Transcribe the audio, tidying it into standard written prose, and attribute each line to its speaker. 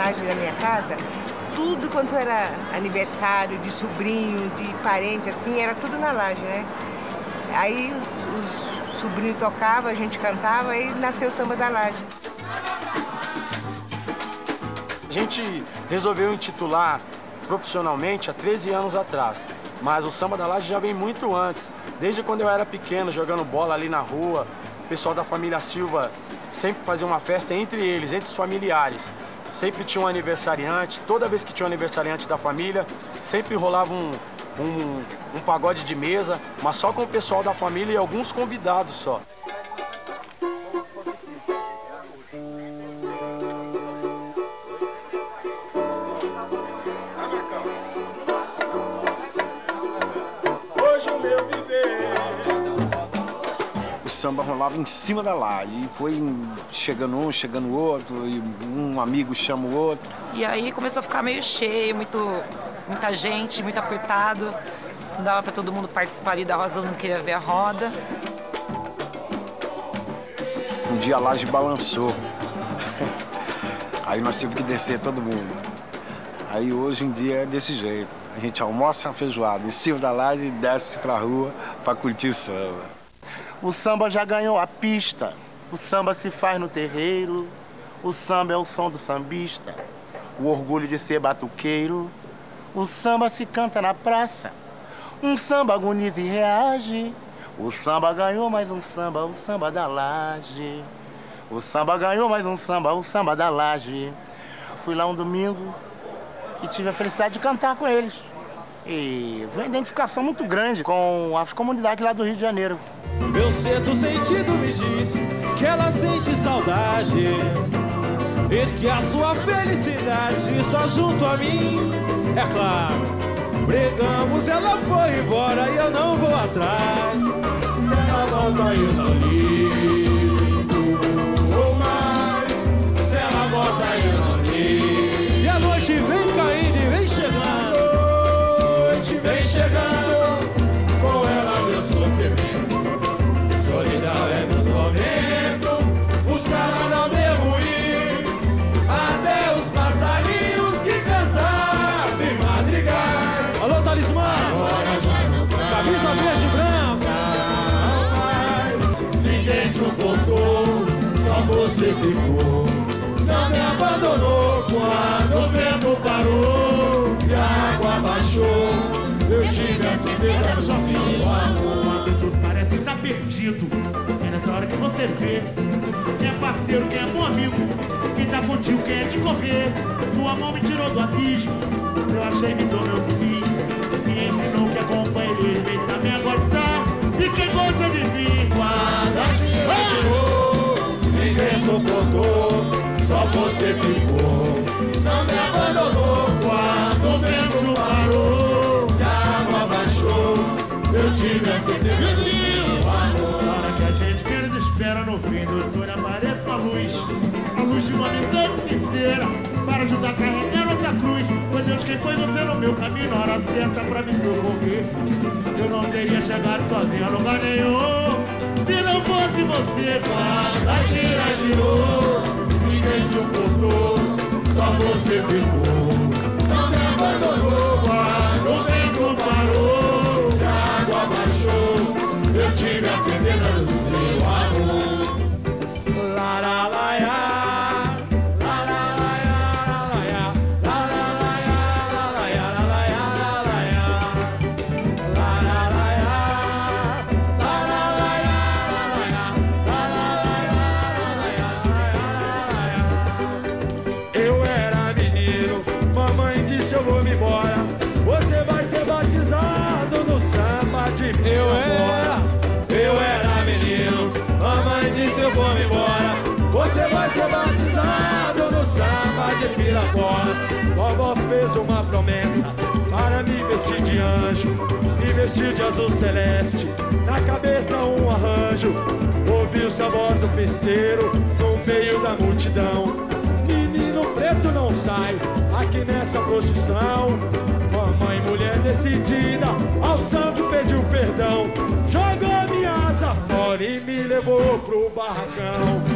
Speaker 1: laje da minha casa, tudo quanto era aniversário de sobrinho, de parente, assim, era tudo na laje, né? Aí os sobrinhos tocavam, a gente cantava e nasceu o samba da laje.
Speaker 2: A gente resolveu intitular profissionalmente há 13 anos atrás, mas o samba da laje já vem muito antes. Desde quando eu era pequeno, jogando bola ali na rua, o pessoal da família Silva sempre fazia uma festa entre eles, entre os familiares. Sempre tinha um aniversariante, toda vez que tinha um aniversariante da família, sempre rolava um pagode de mesa, mas só com o pessoal da família e alguns convidados só.
Speaker 3: O samba rolava em cima da laje, e foi chegando um, chegando outro, e um amigo chama o outro.
Speaker 4: E aí começou a ficar meio cheio, muita gente, muito apertado. Não dava para todo mundo participar ali da roda, todo mundo queria ver a roda.
Speaker 3: Um dia a laje balançou. Aí nós tivemos que descer todo mundo. Aí hoje em dia é desse jeito. A gente almoça a feijoada em cima da laje e desce pra rua pra curtir o samba.
Speaker 5: O samba já ganhou a pista, o samba se faz no terreiro, o samba é o som do sambista, o orgulho de ser batuqueiro, o samba se canta na praça, um samba agoniza e reage, o samba ganhou mais um samba, o samba da laje, o samba ganhou mais um samba, o samba da laje. Fui lá um domingo e tive a felicidade de cantar com eles. E foi uma identificação muito grande com as comunidades lá do Rio de Janeiro.
Speaker 6: Meu sexto sentido me diz que ela sente saudade e que a sua felicidade está junto a mim. É claro, brigamos, ela foi embora e eu não vou atrás. Se ela volta eu não ligo mais, se ela volta eu não ligo. E a noite vem caindo e vem chegando, a noite vem chegando, com ela meu sofrimento. Solidão é meu tormento, buscar não devo ir, até os passarinhos que cantavam em madrigais. Alô, Talismã! Agora já não canta, camisa verde e branca. Ninguém suportou, só você ficou. Não me abandonou quando o vento parou e a água baixou. Eu tive a certeza do seu amor.
Speaker 7: Parece que tá perdido. É nessa hora que você vê quem é parceiro, quem é bom amigo, quem tá contigo, quem é de correr. Tua mão me tirou do abismo, eu achei me dou meu fim. Me ensinou que acompanha ele, respeita me a gostar. E quem gosta de mim,
Speaker 6: quando a gira girou, ninguém suportou, só você ficou. Não me abandonou quando o vento parou e a água baixou. Eu tive a certeza do seu amor.
Speaker 7: Na hora que a gente menos espera, no fim do túnel aparece uma luz. A luz de uma amizade sincera, para ajudar a carregar nossa cruz. Foi Deus quem pôs você no meu caminho, na hora certa pra me socorrer. Eu não teria chegado sozinho a lugar nenhum se não fosse você.
Speaker 6: Quando a gira girou, ninguém suportou, só você ficou. Não me abandonou quando o vento parou, a água baixou. Eu tive a certeza do seu amor. La la la ya, la la la ya, la ya, la la la ya, la la ya, la la ya, la ya, la la la ya, la la la ya, la la ya. Eu era menino, mamãe disse eu vou me embora. Você vai ser batizado no samba de Pirapora. Eu era menino, mamãe disse eu vou me embora. Você vai ser batizado no samba de Pirapora. Vovó fez uma promessa para me vestir de anjo, me vestir de azul celeste, na cabeça um arranjo. Ouviu-se a voz do festeiro no meio da multidão. Menino preto não sai aqui nessa procissão. Mamãe, mulher decidida, ao santo pediu perdão. Jogou minha asa fora e me levou pro barracão.